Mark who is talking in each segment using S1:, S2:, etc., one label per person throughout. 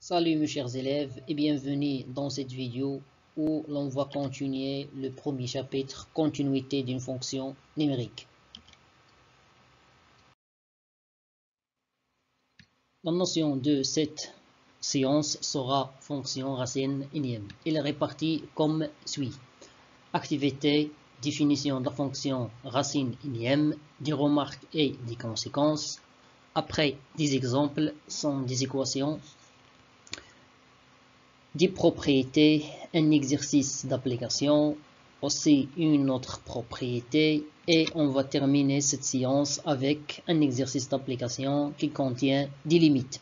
S1: Salut mes chers élèves et bienvenue dans cette vidéo où l'on va continuer le premier chapitre, continuité d'une fonction numérique. La notion de cette séance sera fonction racine énième. Elle est répartie comme suit. Activité, définition de la fonction racine énième, des remarques et des conséquences. Après, des exemples sont des équations, des propriétés, un exercice d'application, aussi une autre propriété, et on va terminer cette séance avec un exercice d'application qui contient des limites.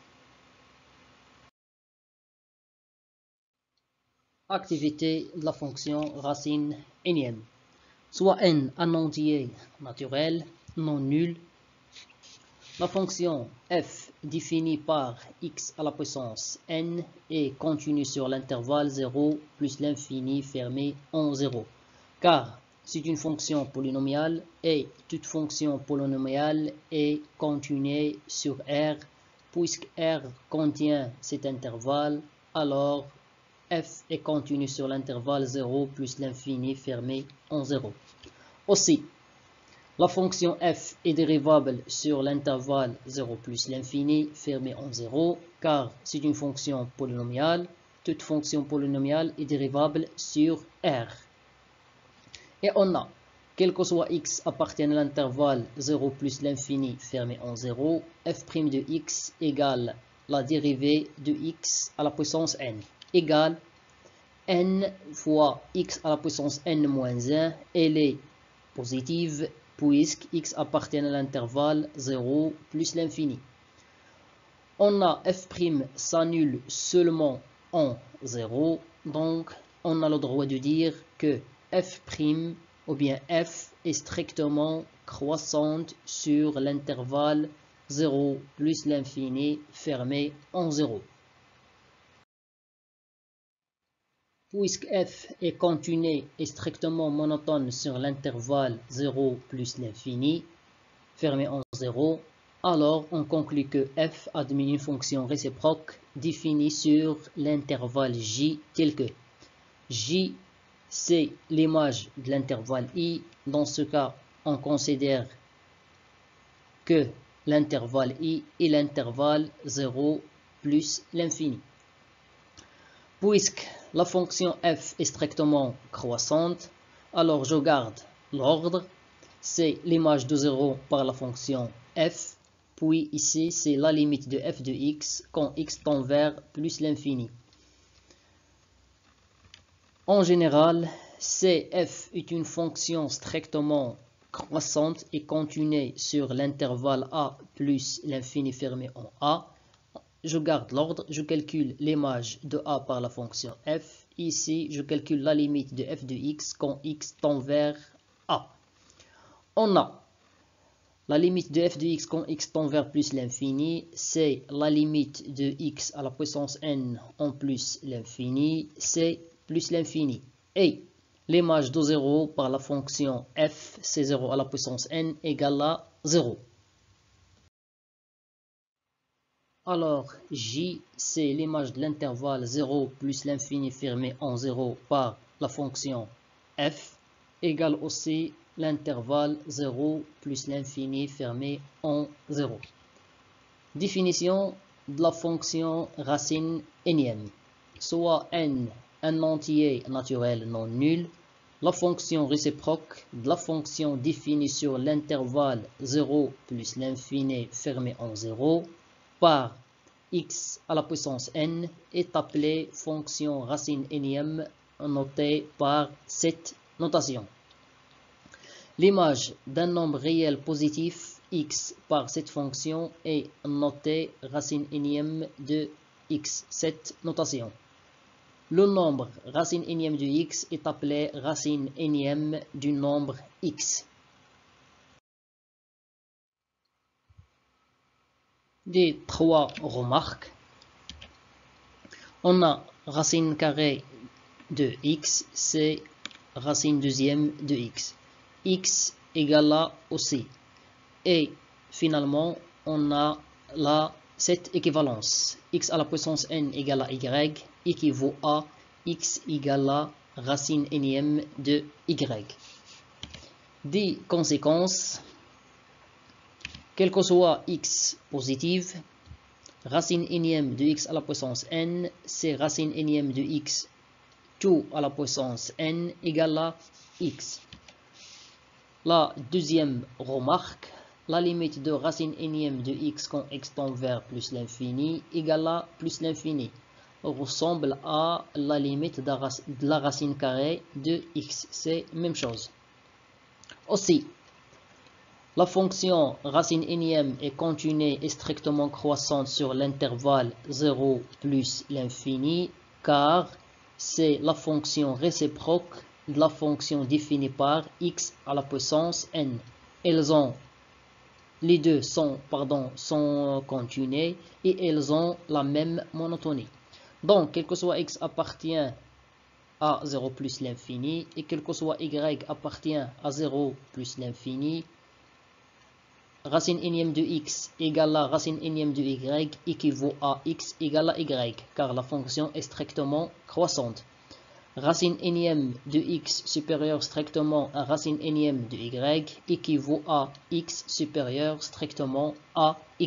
S1: Activité de la fonction racine énième. Soit n un entier naturel, non nul. La fonction f définie par x à la puissance n est continue sur l'intervalle 0 plus l'infini fermé en 0. Car c'est une fonction polynomiale et toute fonction polynomiale est continue sur R. Puisque R contient cet intervalle, alors f est continue sur l'intervalle 0 plus l'infini fermé en 0. Aussi, la fonction f est dérivable sur l'intervalle 0 plus l'infini fermé en 0, car c'est une fonction polynomiale. Toute fonction polynomiale est dérivable sur R. Et on a, quel que soit x appartient à l'intervalle 0 plus l'infini fermé en 0, f' de x égale la dérivée de x à la puissance n, égale n fois x à la puissance n moins 1, elle est positive, puisque x appartient à l'intervalle 0 plus l'infini. On a f' s'annule seulement en 0, donc on a le droit de dire que f' ou bien f est strictement croissante sur l'intervalle 0 plus l'infini fermé en 0. Puisque f est continue et strictement monotone sur l'intervalle 0 plus l'infini, fermé en 0, alors on conclut que f admet une fonction réciproque définie sur l'intervalle j tel que j c'est l'image de l'intervalle i. Dans ce cas, on considère que l'intervalle i est l'intervalle 0 plus l'infini. Puisque la fonction f est strictement croissante, alors je garde l'ordre. C'est l'image de 0 par la fonction f. Puis ici, c'est la limite de f de x quand x tend vers plus l'infini. En général, cf est une fonction strictement croissante et continue sur l'intervalle a plus l'infini fermé en a. Je garde l'ordre, je calcule l'image de a par la fonction f. Ici, je calcule la limite de f de x quand x tend vers a. On a la limite de f de x quand x tend vers plus l'infini, c'est la limite de x à la puissance n en plus l'infini, c'est plus l'infini. Et l'image de 0 par la fonction f, c'est 0 à la puissance n égale à 0. Alors, j, c'est l'image de l'intervalle 0 plus l'infini fermé en 0 par la fonction f, égale aussi l'intervalle 0 plus l'infini fermé en 0. Définition de la fonction racine énième. Soit n un entier naturel non nul, la fonction réciproque de la fonction définie sur l'intervalle 0 plus l'infini fermé en 0 par x à la puissance n est appelée fonction racine énième notée par cette notation. L'image d'un nombre réel positif x par cette fonction est notée racine énième de x, cette notation. Le nombre racine énième de x est appelé racine énième du nombre x. Des trois remarques. On a racine carrée de x, c'est racine deuxième de x. X égale à aussi. Et finalement, on a la cette équivalence, x à la puissance n égale à y, équivaut à x égale à racine énième de y. Des conséquences, quel que soit x positive, racine énième de x à la puissance n, c'est racine énième de x tout à la puissance n égale à x. La deuxième remarque, la limite de racine énième de x quand x tend vers plus l'infini égale à plus l'infini ressemble à la limite de la racine carrée de x. C'est la même chose. Aussi, la fonction racine énième est continue et strictement croissante sur l'intervalle 0 plus l'infini car c'est la fonction réciproque de la fonction définie par x à la puissance n. Les deux sont continues et elles ont la même monotonie. Donc, quel que soit x appartient à 0 plus l'infini et quel que soit y appartient à 0 plus l'infini, racine énième de x égale à racine énième de y équivaut à x égale à y, car la fonction est strictement croissante. Racine énième de x supérieure strictement à racine énième de y équivaut à x supérieur strictement à y.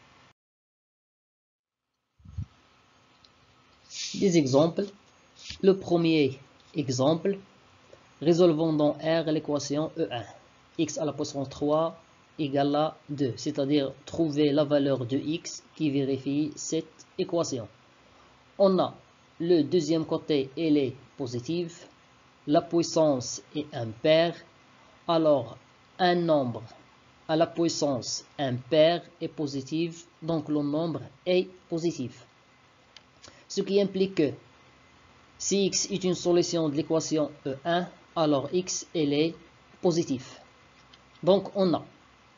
S1: Des exemples. Le premier exemple, résolvons dans R l'équation E1. X à la puissance 3 égale à 2, c'est-à-dire trouver la valeur de x qui vérifie cette équation. On a le deuxième côté, elle est positive, la puissance est impaire, alors un nombre à la puissance impaire est positive, donc le nombre est positif. Ce qui implique que si x est une solution de l'équation E1, alors x elle est positif. Donc on a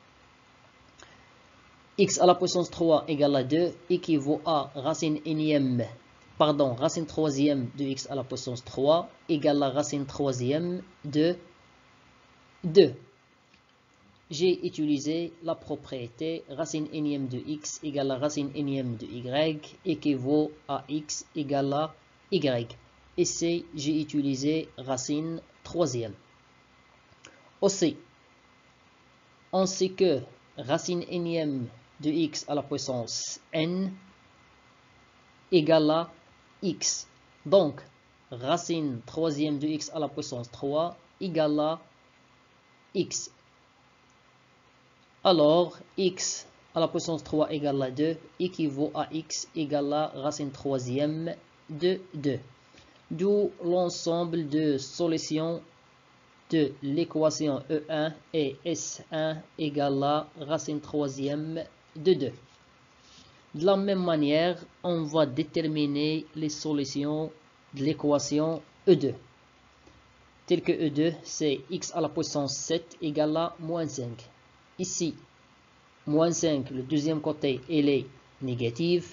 S1: x à la puissance 3 égale à 2 équivaut à racine troisième de x à la puissance 3 égale à racine troisième de 2. J'ai utilisé la propriété racine énième de x égale à racine énième de y équivaut à x égale à y. Ici, j'ai utilisé racine troisième. Aussi, on sait que racine énième de x à la puissance n égale à x. Donc, racine troisième de x à la puissance 3 égale à x. Alors, x à la puissance 3 égale à 2 équivaut à x égale à racine troisième de 2. D'où l'ensemble de solutions de l'équation E1 et S1 égale à racine troisième de 2. De la même manière, on va déterminer les solutions de l'équation E2. Tel que E2, c'est x à la puissance 7 égale à moins 5. Ici, moins 5, le deuxième côté, elle est négative.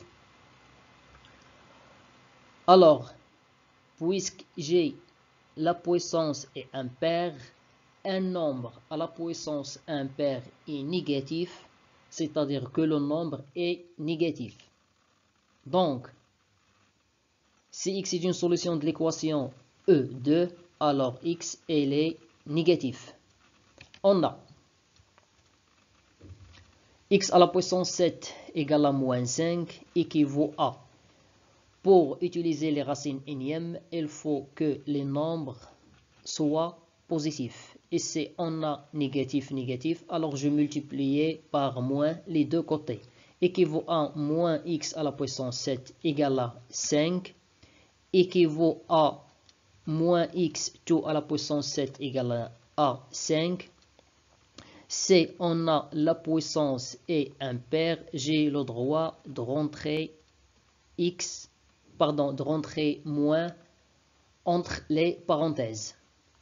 S1: Alors, puisque j'ai la puissance est impaire, un nombre à la puissance impaire est négatif, c'est-à-dire que le nombre est négatif. Donc, si x est une solution de l'équation E2, alors x elle est négatif. On a x à la puissance 7 égale à moins 5 équivaut à. Pour utiliser les racines énièmes, il faut que les nombres soient positifs. Ici, on a négatif, négatif, alors je multiplie par moins les deux côtés. Équivaut à moins x à la puissance 7 égale à 5. Équivaut à moins x tout à la puissance 7 égale à 5. Si on a la puissance est impaire, j'ai le droit de rentrer de rentrer moins entre les parenthèses.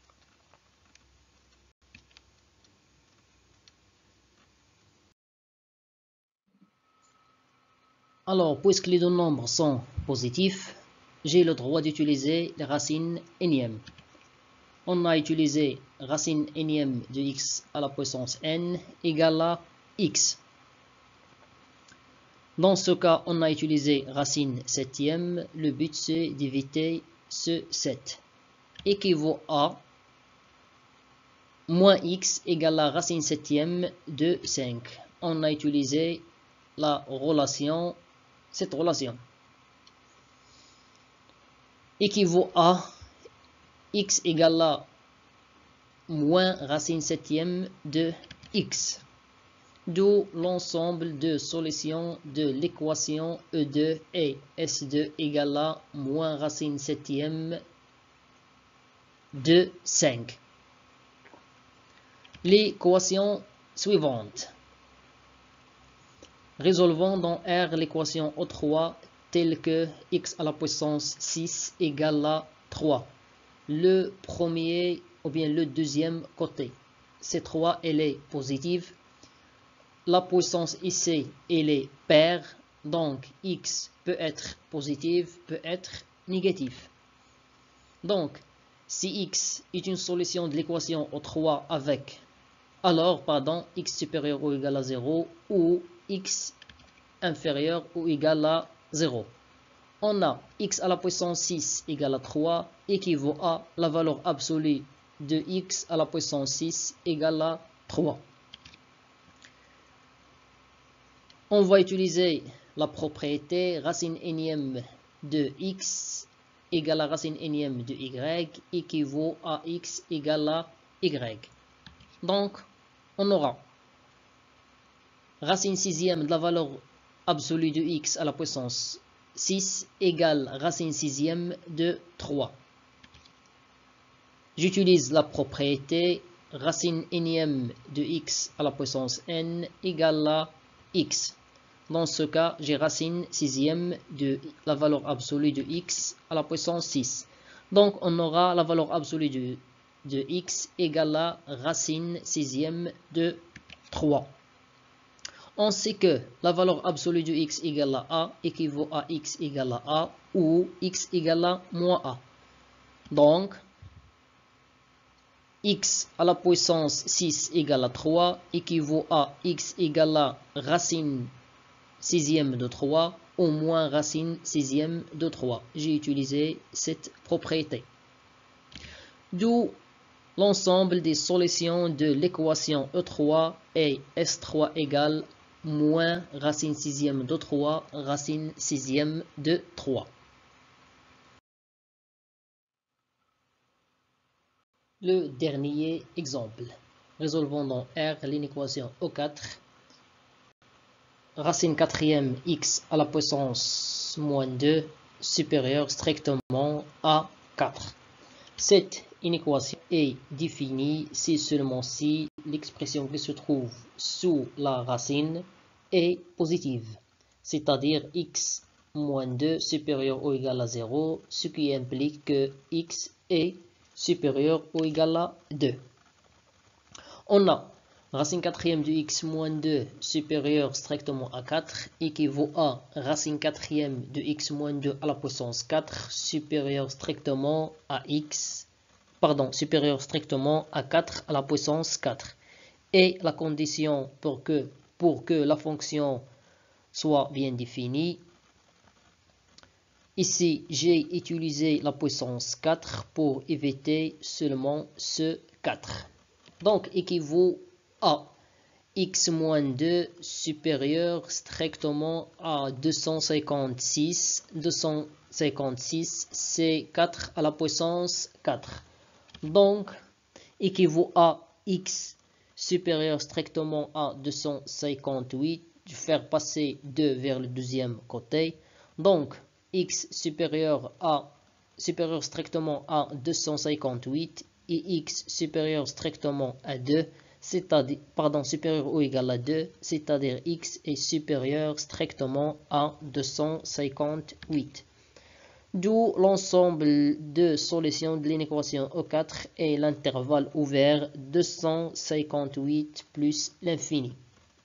S1: Alors, puisque les deux nombres sont positifs, j'ai le droit d'utiliser les racines énièmes. On a utilisé racine énième de x à la puissance n égale à x. Dans ce cas, on a utilisé racine septième. Le but, c'est d'éviter ce 7. Équivaut à moins x égale la racine septième de 5. On a utilisé cette relation. Équivaut à x égale à moins racine septième de x. D'où l'ensemble de solutions de l'équation E2 et S2 égale à moins racine septième de 5. L'équation suivante. Résolvons dans R l'équation O3 telle que x à la puissance 6 égale à 3. Le premier ou bien le deuxième côté. C3 elle est positive. La puissance ici elle est paire. Donc x peut être positif, peut être négatif. Donc si x est une solution de l'équation O3 avec x supérieur ou égal à 0 ou x inférieur ou égal à 0. On a x à la puissance 6 égale à 3 équivaut à la valeur absolue de x à la puissance 6 égale à 3. On va utiliser la propriété racine énième de x égale à racine énième de y équivaut à x égale à y. Donc, on aura racine sixième de la valeur absolue de x à la puissance 6 égale racine sixième de 3. J'utilise la propriété racine énième de x à la puissance n égale à x. Dans ce cas, j'ai racine sixième de la valeur absolue de x à la puissance 6. Donc, on aura la valeur absolue de x égale à racine sixième de 3. On sait que la valeur absolue de x égale à a équivaut à x égale à a ou x égale à moins a. Donc, x à la puissance 6 égale à 3 équivaut à x égale à racine sixième de 3 ou moins racine sixième de 3. J'ai utilisé cette propriété. D'où l'ensemble des solutions de l'équation E3 et S3 égale moins racine sixième de 3, racine sixième de 3. Le dernier exemple. Résolvons dans R l'inéquation E4. Racine quatrième x à la puissance moins 2 supérieure strictement à 4. Cette inéquation est définie si seulement si l'expression qui se trouve sous la racine est positive, c'est-à-dire x moins 2 supérieur ou égal à 0, ce qui implique que x est supérieur ou égal à 2. On a racine quatrième de x moins 2 supérieur strictement à 4 équivaut à racine quatrième de x moins 2 à la puissance 4 supérieur strictement à supérieur strictement à 4 à la puissance 4. Et la condition pour que la fonction soit bien définie, ici j'ai utilisé la puissance 4 pour éviter seulement ce 4. Donc équivaut à x moins 2 supérieur strictement à 256. 256 c'est 4 à la puissance 4. Donc équivaut à x supérieur strictement à 258. Faire passer 2 vers le deuxième côté. Donc x supérieur strictement à 258 et x supérieur strictement à 2, c'est-à-dire, supérieur ou égal à 2, c'est-à-dire x est supérieur strictement à 258. D'où l'ensemble de solutions de l'inéquation E4 et l'intervalle ouvert 258 plus l'infini.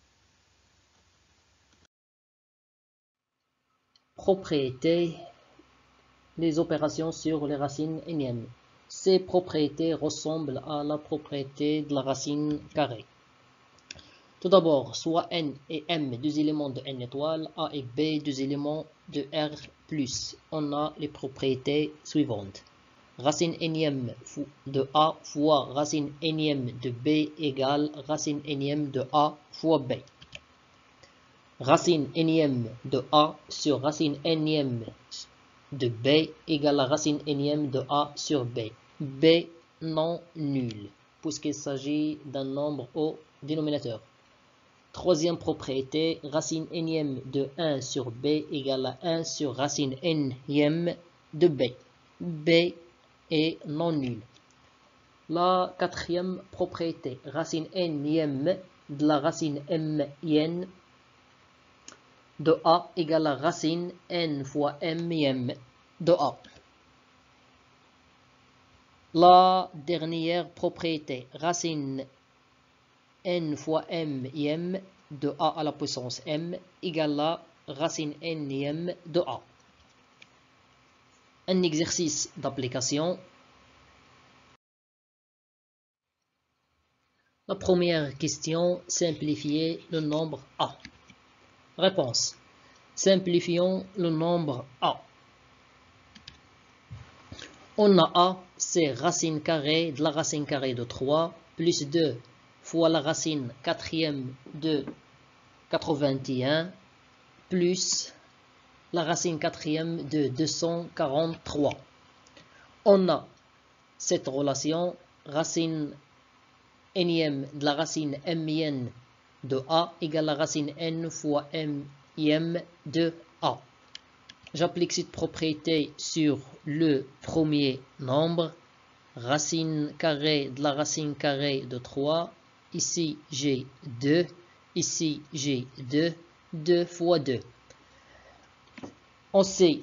S1: Propriétés, les opérations sur les racines énièmes. Ces propriétés ressemblent à la propriété de la racine carrée. Tout d'abord, soit n et m, deux éléments de n étoile, a et b, deux éléments de R+. On a les propriétés suivantes. Racine énième de a fois racine énième de b égale racine énième de a fois b. Racine énième de a sur racine énième de b égale la racine énième de a sur b. B non nul, puisqu'il s'agit d'un nombre au dénominateur. Troisième propriété, racine énième de 1 sur b égale à 1 sur racine énième de b. B est non nul. La quatrième propriété, racine énième de la racine m de a égale à racine n fois m de a. La dernière propriété, racine n fois m de a à la puissance m égale à racine n de a. Un exercice d'application. La première question, simplifier le nombre a. Réponse. Simplifions le nombre a. On a a, c'est racine carrée de la racine carrée de 3 plus 2 fois la racine quatrième de 81 plus la racine quatrième de 243. On a cette relation racine énième de la racine m de a égale la racine n fois m de a. J'applique cette propriété sur le premier nombre. Racine carrée de la racine carrée de 3. Ici, j'ai 2. Ici, j'ai 2. 2 fois 2. On sait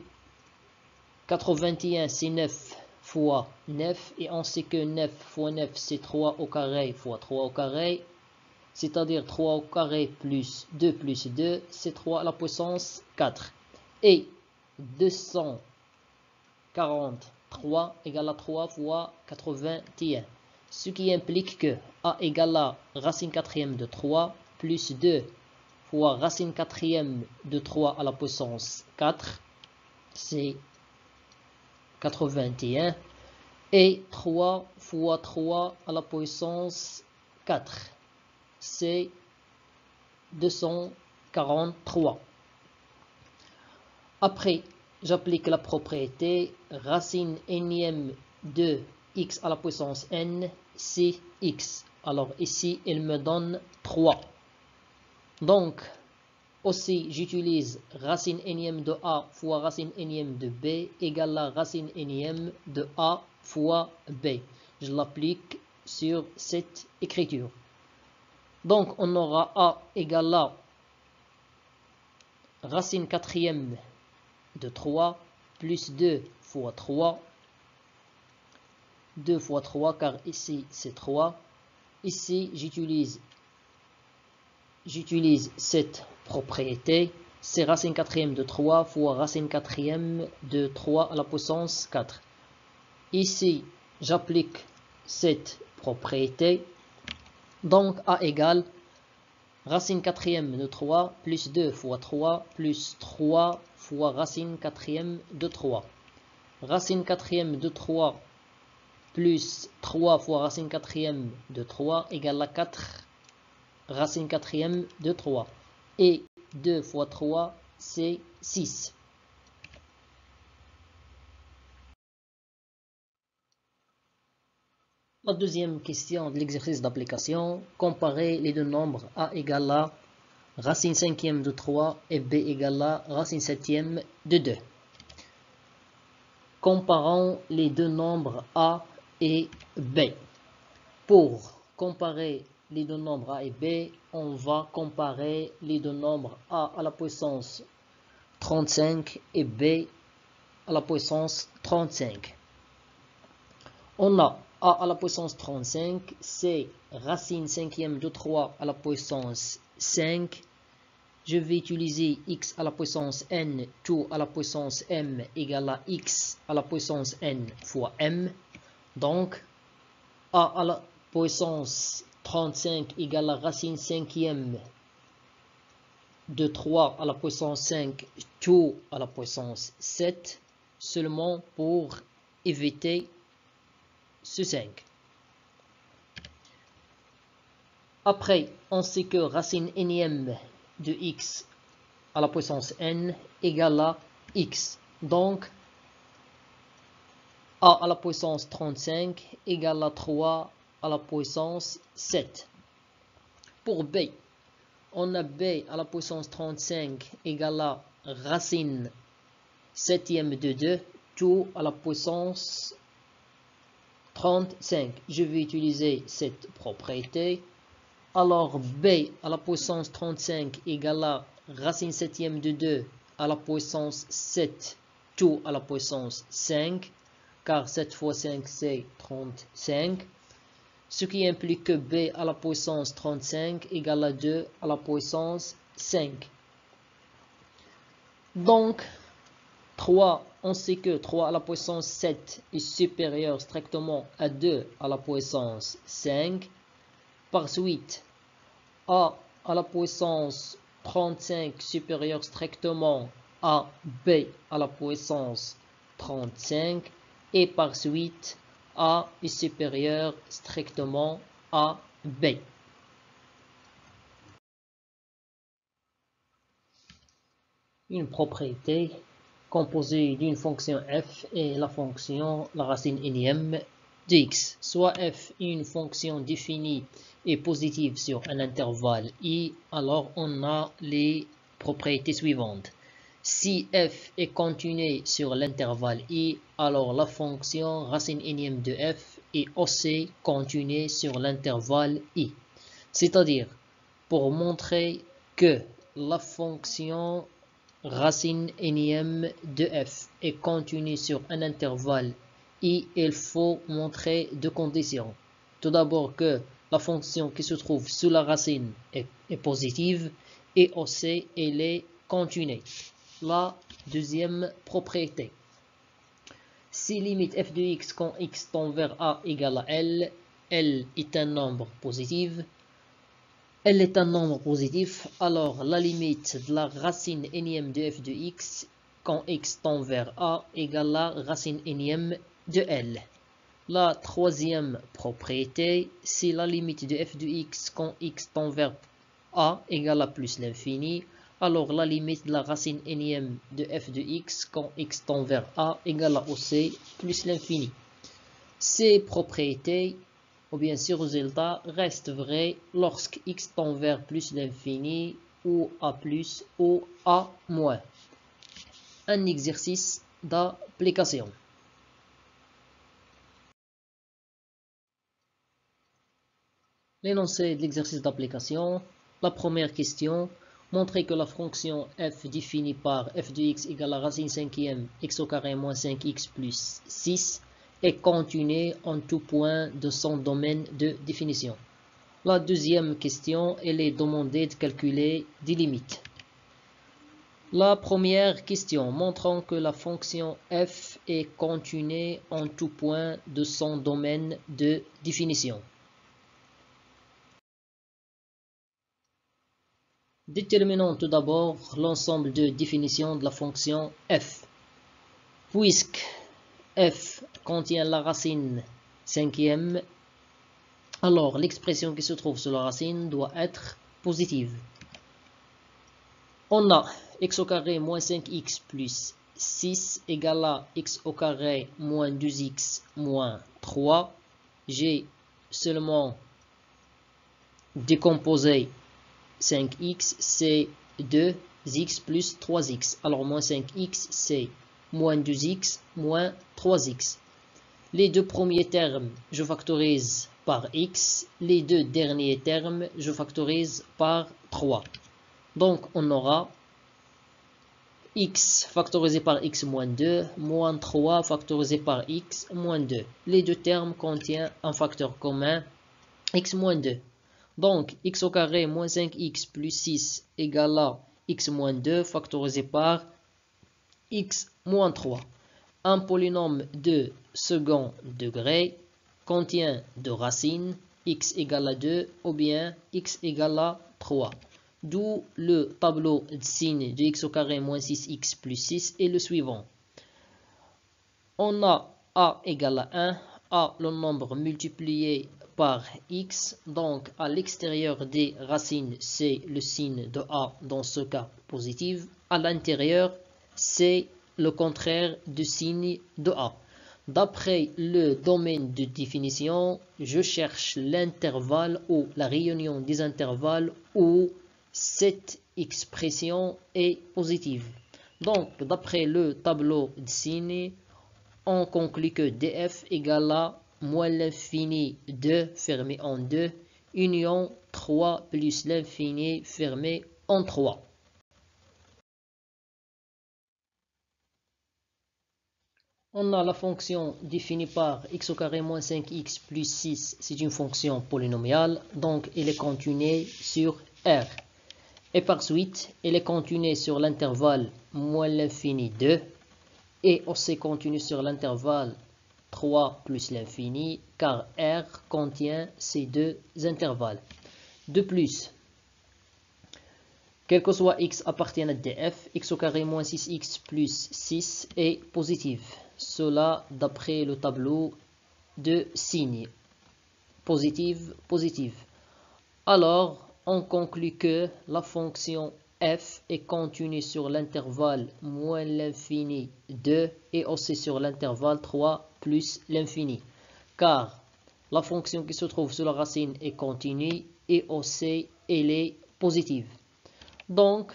S1: 81, c'est 9 fois 9. Et on sait que 9 fois 9, c'est 3 au carré fois 3 au carré. C'est-à-dire 3 au carré plus 2, c'est 3 à la puissance 4. Et 243 égale à 3 fois 81. Ce qui implique que a égale à racine quatrième de 3 plus 2 fois racine quatrième de 3 à la puissance 4. C'est 81. Et 3 fois 3 à la puissance 4. C'est 243. Après, j'applique la propriété racine énième de x à la puissance n, c'est x. Alors ici, il me donne 3. Donc, aussi, j'utilise racine énième de a fois racine énième de b égale à racine énième de a fois b. Je l'applique sur cette écriture. Donc, on aura a égale à racine quatrième de 3 plus 2 fois 3. 2 fois 3 car ici c'est 3. Ici j'utilise cette propriété. C'est racine quatrième de 3 fois racine quatrième de 3 à la puissance 4. Ici j'applique cette propriété. Donc a égale racine quatrième de 3 plus 2 fois 3 plus 3 fois racine quatrième de 3. Racine quatrième de 3 plus 3 fois racine quatrième de 3 égale à 4 racine quatrième de 3. Et 2 fois 3, c'est 6. La deuxième question de l'exercice d'application, comparer les deux nombres a égale à racine cinquième de 3 et b égale à racine septième de 2. Comparons les deux nombres a et b. Pour comparer les deux nombres a et b, on va comparer les deux nombres a à la puissance 35 et b à la puissance 35. On a a à la puissance 35, c'est racine cinquième de 3 à la puissance 5. Je vais utiliser x à la puissance n, tout à la puissance m égale à x à la puissance n fois m. Donc, a à la puissance 35 égale la racine cinquième de 3 à la puissance 5 tout à la puissance 7, seulement pour éviter ce 5. Après, on sait que racine énième de x à la puissance n égale à x. Donc, a à la puissance 35 égale à 3 à la puissance 7. Pour b, on a b à la puissance 35 égale à racine septième de 2, tout à la puissance 35. Je vais utiliser cette propriété. Alors b à la puissance 35 égale à racine septième de 2 à la puissance 7, tout à la puissance 5, car 7 fois 5 c'est 35. Ce qui implique que b à la puissance 35 égale à 2 à la puissance 5. Donc, 3, on sait que 3 à la puissance 7 est supérieur strictement à 2 à la puissance 5. Par suite, a à la puissance 35 supérieur strictement à b à la puissance 35. Et par suite, a est supérieur strictement à b. Une propriété composée d'une fonction f et la racine énième de x. Soit f est une fonction définie et positive sur un intervalle i, alors on a les propriétés suivantes. Si f est continue sur l'intervalle i, alors la fonction racine énième de f est aussi continue sur l'intervalle i. C'est-à-dire, pour montrer que la fonction racine énième de f est continue sur un intervalle i, il faut montrer deux conditions. Tout d'abord que la fonction qui se trouve sous la racine est positive et aussi elle est continue. La deuxième propriété. Si limite f de x quand x tend vers a égale à L est un nombre positif. L est un nombre positif, alors la limite de la racine énième de f de x quand x tend vers a égale la racine énième de L. La troisième propriété, si la limite de f de x quand x tend vers a égale à plus l'infini, alors la limite de la racine énième de f de x quand x tend vers a égale à aussi plus l'infini. Ces propriétés, ou bien ce résultat, restent vrais lorsque x tend vers plus l'infini ou a plus ou a moins. Un exercice d'application. L'énoncé de l'exercice d'application. La première question, montrer que la fonction f définie par f de x égale à racine cinquième x au carré moins 5x plus 6 est continue en tout point de son domaine de définition. La deuxième question, elle est demandée de calculer des limites. La première question, montrant que la fonction f est continue en tout point de son domaine de définition. Déterminons tout d'abord l'ensemble de définitions de la fonction f. Puisque f contient la racine cinquième, alors l'expression qui se trouve sur la racine doit être positive. On a x au carré moins 5x plus 6 égale à x au carré moins 2x moins 3. J'ai seulement décomposé 5x, c'est 2x plus 3x. Alors, moins 5x, c'est moins 2x moins 3x. Les deux premiers termes, je factorise par x. Les deux derniers termes, je factorise par 3. Donc, on aura x factorisé par x moins 2, moins 3 factorisé par x moins 2. Les deux termes contiennent un facteur commun, x moins 2. Donc, x au carré moins 5x plus 6 égale à x moins 2 factorisé par x moins 3. Un polynôme de second degré contient deux racines. x égale à 2 ou bien x égale à 3. D'où le tableau de signe de x au carré moins 6x plus 6 est le suivant. On a a égale à 1, a le nombre multiplié par x, donc à l'extérieur des racines c'est le signe de a dans ce cas positif, à l'intérieur c'est le contraire du signe de a. D'après le domaine de définition, je cherche l'intervalle ou la réunion des intervalles où cette expression est positive. Donc, d'après le tableau de signe, on conclut que df égale à moins l'infini 2 fermé en 2, union 3 plus l'infini fermé en 3. On a la fonction définie par x au carré moins 5x plus 6, c'est une fonction polynomiale, donc elle est continue sur R. Et par suite, elle est continue sur l'intervalle moins l'infini 2, et aussi continue sur l'intervalle 3 plus l'infini, car R contient ces deux intervalles. De plus, quel que soit x appartienne à df, x au carré moins 6x plus 6 est positif. Cela d'après le tableau de signes. Positive, positive. Alors, on conclut que la fonction f est continue sur l'intervalle moins l'infini 2 et aussi sur l'intervalle 3 plus l'infini. Car la fonction qui se trouve sur la racine est continue et aussi elle est positive. Donc,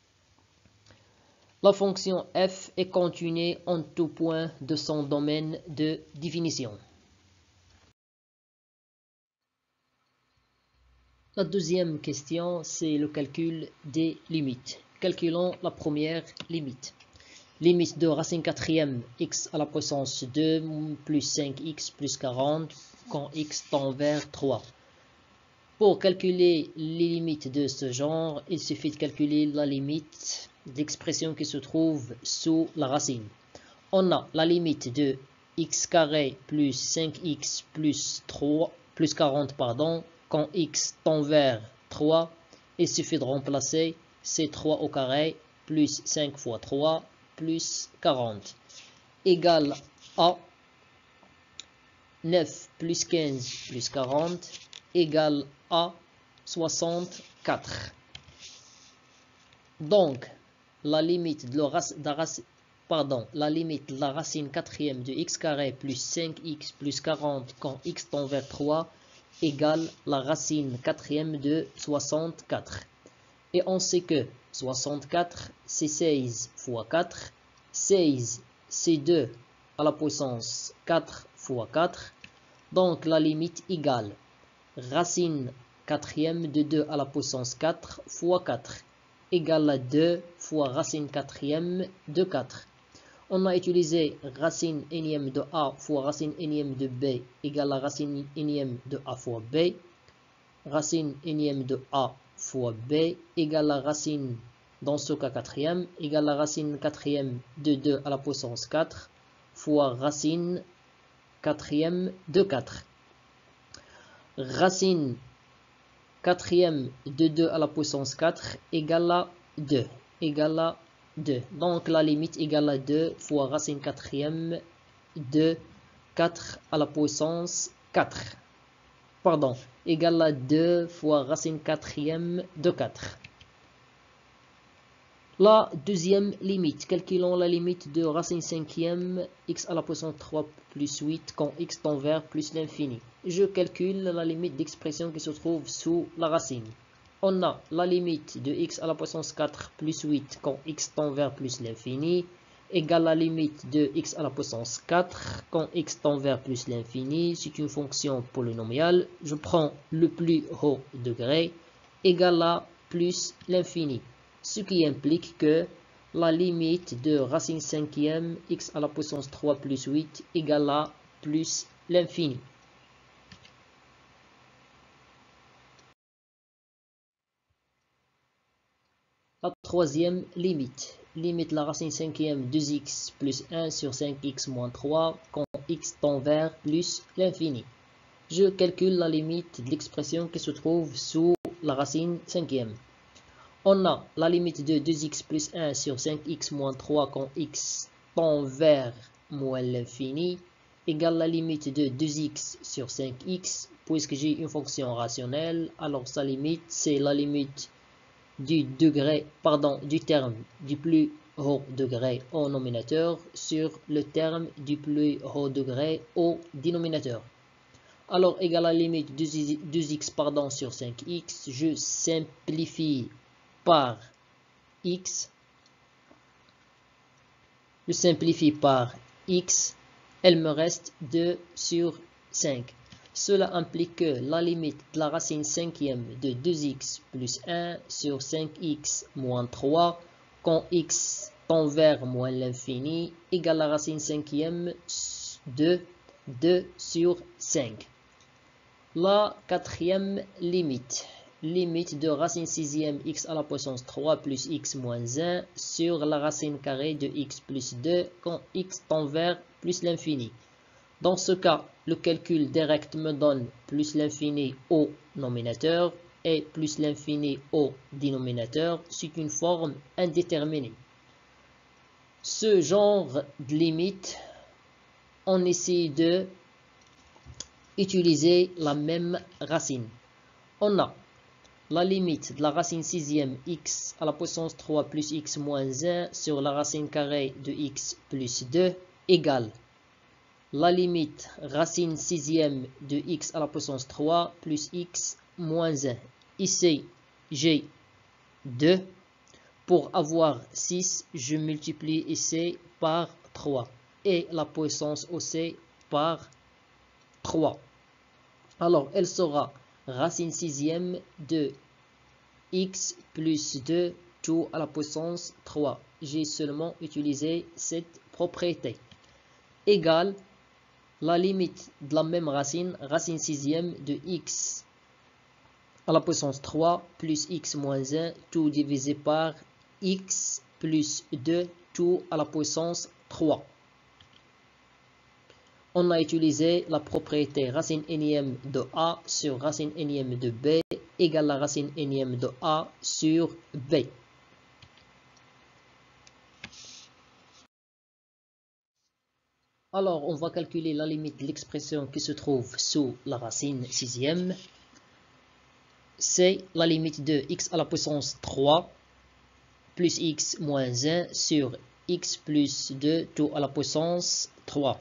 S1: la fonction f est continue en tout point de son domaine de définition. La deuxième question, c'est le calcul des limites. Calculons la première limite. Limite de racine quatrième x à la puissance 2 plus 5x plus 40 quand x tend vers 3. Pour calculer les limites de ce genre, il suffit de calculer la limite d'expression qui se trouve sous la racine. On a la limite de x carré plus 5x plus 40 quand x tend vers 3. Il suffit de remplacer ces 3 au carré plus 5 fois 3 plus 40 égale à 9 plus 15 plus 40 égale à 64. Donc, la limite de la racine quatrième de x carré plus 5x plus 40 quand x tend vers 3 égale la racine quatrième de 64. Et on sait que 64 c'est 16 fois 4. 16 c'est 2 à la puissance 4 fois 4. Donc la limite égale racine quatrième de 2 à la puissance 4 fois 4 égale à 2 fois racine quatrième de 4. On a utilisé racine énième de a fois racine énième de b égale à racine énième de a fois b. Racine énième de a fois b égale à racine, dans ce cas quatrième, égale à racine quatrième de 2 à la puissance 4 fois racine quatrième de 4. Racine quatrième de 2 à la puissance 4 égale à 2. Égale à 2. Donc la limite égale à 2 fois racine quatrième de 4 à la puissance 4. Pardon, égale à 2 fois racine quatrième de 4. La deuxième limite, calculons la limite de racine cinquième x à la puissance 3 plus 8 quand x tend vers plus l'infini. Je calcule la limite d'expression qui se trouve sous la racine. On a la limite de x à la puissance 4 plus 8 quand x tend vers plus l'infini égale la limite de x à la puissance 4 quand x tend vers plus l'infini. C'est une fonction polynomiale. Je prends le plus haut degré égale à plus l'infini. Ce qui implique que la limite de racine cinquième x à la puissance 3 plus 8 égale à plus l'infini. La troisième limite. Limite la racine cinquième 2x plus 1 sur 5x moins 3 quand x tend vers plus l'infini. Je calcule la limite de l'expression qui se trouve sous la racine cinquième. On a la limite de 2x plus 1 sur 5x moins 3 quand x tend vers moins l'infini égale la limite de 2x sur 5x. Puisque j'ai une fonction rationnelle, alors sa limite, c'est la limite du terme du plus haut degré au nominateur sur le terme du plus haut degré au dénominateur. Alors, égale à la limite 2x sur 5x, je simplifie par x. Je simplifie par x, elle me reste 2 sur 5. Cela implique que la limite de la racine cinquième de 2x plus 1 sur 5x moins 3, quand x tend vers moins l'infini, égale la racine cinquième de 2 sur 5. La quatrième limite. Limite de racine sixième x à la puissance 3 plus x moins 1 sur la racine carrée de x plus 2 quand x tend vers plus l'infini. Dans ce cas, le calcul direct me donne plus l'infini au nominateur et plus l'infini au dénominateur. C'est une forme indéterminée. Ce genre de limite, on essaie de utiliser la même racine. On a la limite de la racine sixième x à la puissance 3 plus x moins 1 sur la racine carrée de x plus 2 égale la limite racine sixième de x à la puissance 3 plus x moins 1. Ici, j'ai 2. Pour avoir 6, je multiplie ici par 3. Et la puissance aussi par 3. Alors, elle sera racine sixième de x plus 2 tout à la puissance 3. J'ai seulement utilisé cette propriété. Égale la limite de la même racine, racine sixième de x à la puissance 3 plus x moins 1 tout divisé par x plus 2 tout à la puissance 3. On a utilisé la propriété racine énième de a sur racine énième de b égale la racine énième de a sur b. Alors, on va calculer la limite de l'expression qui se trouve sous la racine sixième. C'est la limite de x à la puissance 3 plus x moins 1 sur x plus 2 tout à la puissance 3.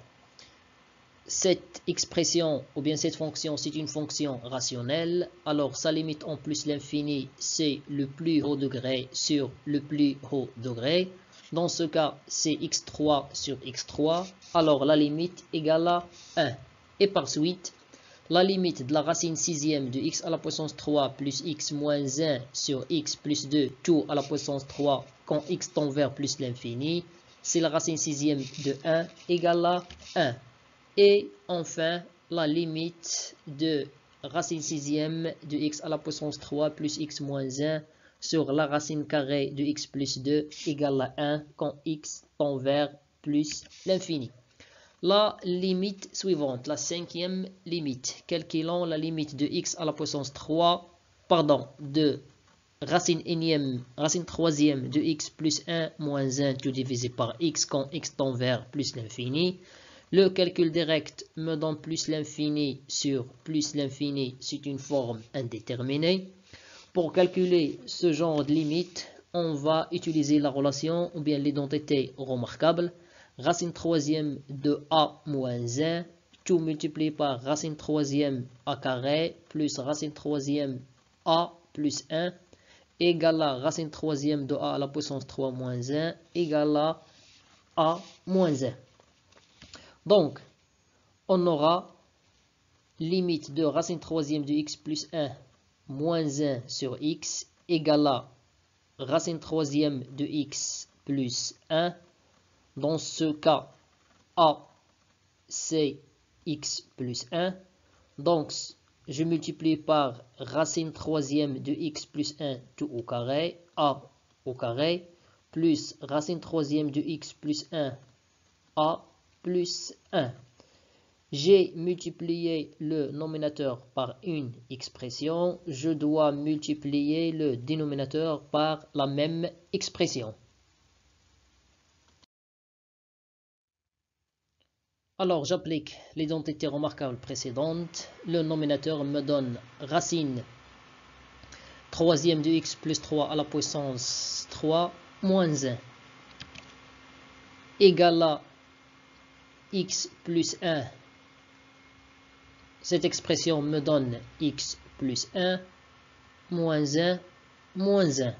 S1: Cette expression ou bien cette fonction, c'est une fonction rationnelle. Alors, sa limite en plus l'infini, c'est le plus haut degré sur le plus haut degré. Dans ce cas, c'est x3 sur x3. Alors, la limite égale à 1. Et par suite, la limite de la racine sixième de x à la puissance 3 plus x moins 1 sur x plus 2 tout à la puissance 3 quand x tend vers plus l'infini, c'est la racine sixième de 1 égale à 1. Et enfin, la limite de racine sixième de x à la puissance 3 plus x moins 1 sur la racine carrée de x plus 2 égale à 1 quand x tend vers plus l'infini. La limite suivante, la cinquième limite. Calculons la limite de x à la puissance 3, de racine troisième de x plus 1 moins 1 tout divisé par x quand x tend vers plus l'infini. Le calcul direct me donne plus l'infini sur plus l'infini, c'est une forme indéterminée. Pour calculer ce genre de limite, on va utiliser la relation ou bien l'identité remarquable. Racine troisième de a moins 1, tout multiplié par racine troisième a carré plus racine troisième a plus 1 égale à racine troisième de a à la puissance 3 moins 1 égale à a moins 1. Donc, on aura limite de racine troisième de x plus 1 moins 1 sur x égale à racine troisième de x plus 1. Dans ce cas, a, c'est x plus 1. Donc, je multiplie par racine troisième de x plus 1 tout au carré, a au carré, plus racine troisième de x plus 1, a plus 1. J'ai multiplié le nominateur par une expression, je dois multiplier le dénominateur par la même expression. Alors j'applique l'identité remarquable précédente. Le nominateur me donne racine troisième de x plus 3 à la puissance 3 moins 1 égale à x plus 1. Cette expression me donne x plus 1 moins 1 moins 1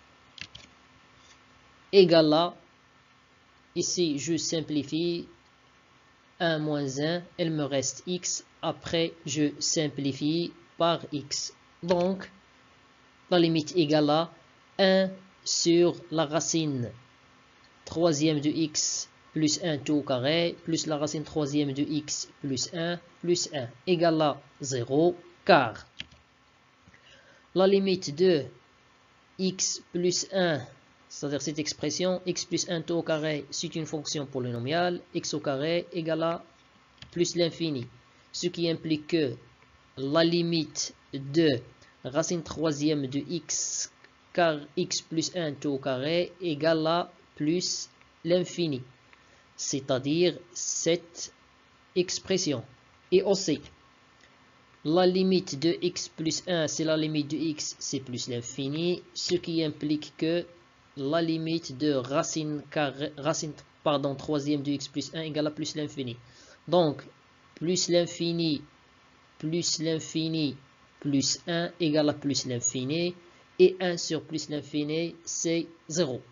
S1: égale à, ici je simplifie, 1 moins 1, il me reste x, après je simplifie par x. Donc, la limite égale à 1 sur la racine troisième de x plus 1 tout au carré, plus la racine troisième de x plus 1 égale à 0, car la limite de x plus 1, c'est-à-dire cette expression, x plus 1 tout au carré, c'est une fonction polynomiale, x au carré égale à plus l'infini, ce qui implique que la limite de racine troisième de x, car x plus 1 tout au carré égale à plus l'infini, c'est-à-dire cette expression. Et aussi, la limite de x plus 1, c'est la limite de x, c'est plus l'infini, ce qui implique que la limite de racine troisième de x plus 1 égale à plus l'infini. Donc, plus l'infini plus 1 égale à plus l'infini, et 1 sur plus l'infini, c'est 0.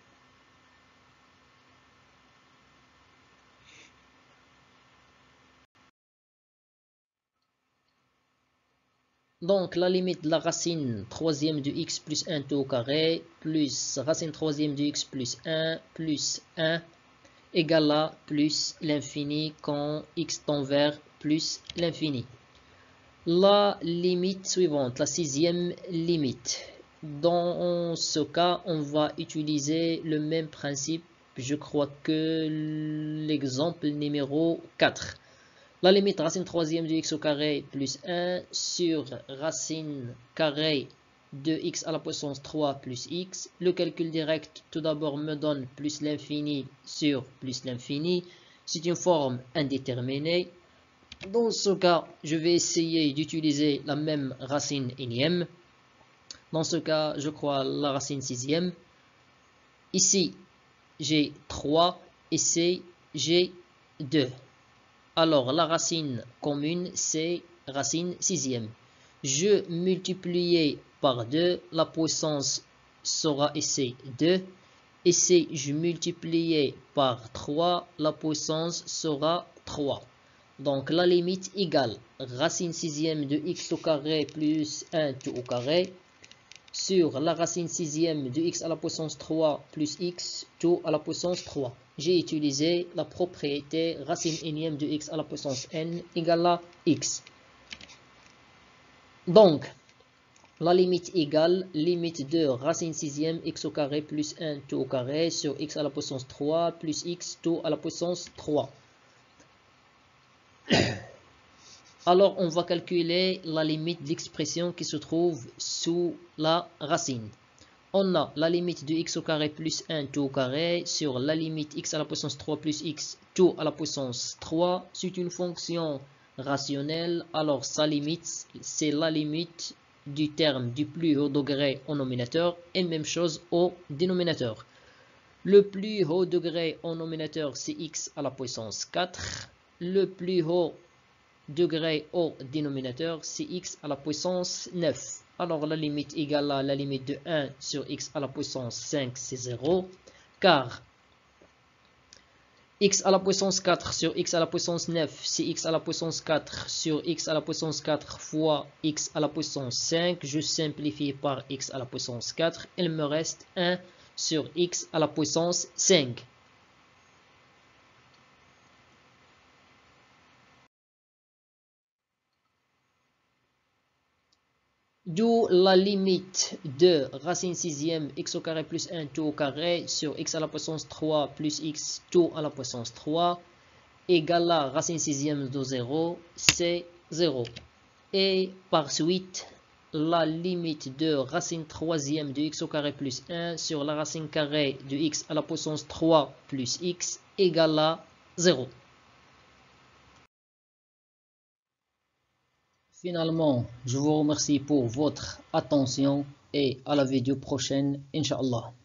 S1: Donc, la limite de la racine troisième de x plus 1 tout au carré, plus racine troisième de x plus 1 égale à plus l'infini quand x tend vers plus l'infini. La limite suivante, la sixième limite. Dans ce cas, on va utiliser le même principe, je crois que l'exemple numéro 4. La limite racine troisième de x au carré plus 1 sur racine carré de x à la puissance 3 plus x. Le calcul direct, tout d'abord, me donne plus l'infini sur plus l'infini. C'est une forme indéterminée. Dans ce cas, je vais essayer d'utiliser la même racine énième. Dans ce cas, je crois la racine sixième. Ici, j'ai 3. Ici, j'ai 2. Alors, la racine commune, c'est racine sixième. Je multiplie par 2, la puissance sera ici 2. Ici, je multiplie par 3, la puissance sera 3. Donc, la limite égale racine sixième de x au carré plus 1 tout au carré sur la racine sixième de x à la puissance 3 plus x tout à la puissance 3. J'ai utilisé la propriété racine énième de x à la puissance n égale à x. Donc, la limite égale limite de racine sixième x au carré plus 1 tout au carré sur x à la puissance 3 plus x tout à la puissance 3. Alors, on va calculer la limite de l'expression qui se trouve sous la racine. On a la limite de x au carré plus 1 tout au carré sur la limite x à la puissance 3 plus x tout à la puissance 3. C'est une fonction rationnelle, alors sa limite, c'est la limite du terme du plus haut degré au nominateur et même chose au dénominateur. Le plus haut degré au nominateur, c'est x à la puissance 4. Le plus haut degré au dénominateur, c'est x à la puissance 9. Alors la limite égale à la limite de 1 sur x à la puissance 5, c'est 0. Car x à la puissance 4 sur x à la puissance 9, c'est x à la puissance 4 sur x à la puissance 4 fois x à la puissance 5. Je simplifie par x à la puissance 4. Il me reste 1 sur x à la puissance 5. D'où la limite de racine sixième x au carré plus 1 tout au carré sur x à la puissance 3 plus x tout à la puissance 3 égale à racine sixième de 0, c'est 0. Et par suite, la limite de racine troisième de x au carré plus 1 sur la racine carrée de x à la puissance 3 plus x égale à 0. Finalement, je vous remercie pour votre attention et à la vidéo prochaine, Inch'Allah.